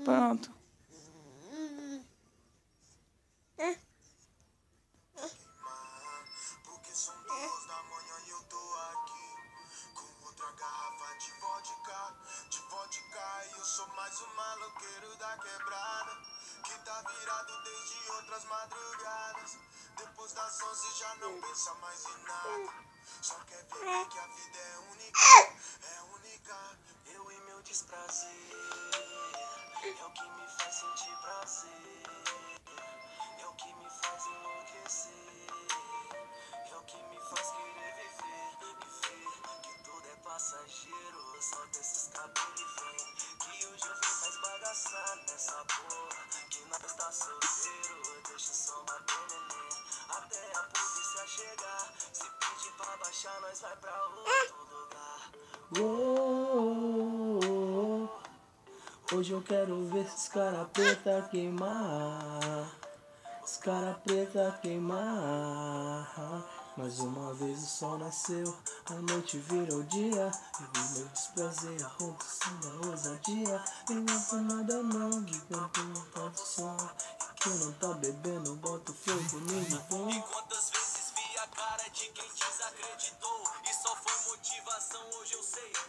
Pronto. Porque são 2 da manhã e eu tô aqui com outra garrafa de vodka. E eu sou mais um maloqueiro da quebrada que tá virado desde outras madrugadas. Depois das 11 já não pensa mais em nada. Só quer viver que a vida é única. Eu e meu desprazer é o que me faz sentir prazer. É o que me faz enlouquecer. É o que me faz querer viver. Que tudo é passageiro. Solta esses cabelos e vem. Que hoje eu vim mais bagaçar nessa porra. Que nós tá solteiro. Deixa o som bater neném. Até a polícia chegar. Se pedir pra baixar, nós vai pra outro lugar. Hoje eu quero ver esses cara preta queimar. Os cara preta queimar. Mais uma vez o sol nasceu, a noite virou dia. Eu vi meu desprazer acontecendo a ousadia. E não foi nada não, que canto não tá de som. E quem não tá bebendo, bota o fogo comigo, bom. E quantas vezes vi a cara de quem desacreditou e só foi motivação, hoje eu sei.